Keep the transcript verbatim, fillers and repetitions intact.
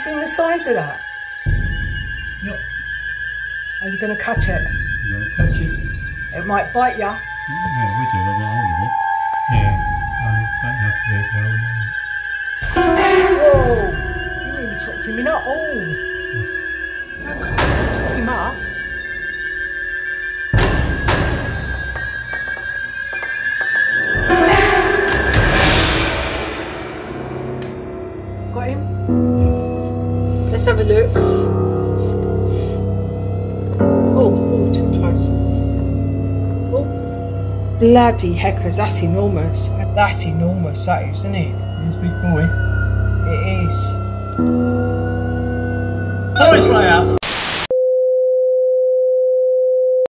seen the size of that? Yep. Are you going to catch it? I'm going to catch it. It might bite you. Yeah, we do. I've got hold of it. Yeah, I'm quite enough to be able to. Whoa! You nearly chopped him in up. Oh! Don't chop him up. Got him? Let's have a look. Oh, oh, too close. Oh, bloody heckers, that's enormous. That's enormous, that is, isn't it? He's a big boy. It is. Oh, it's right out.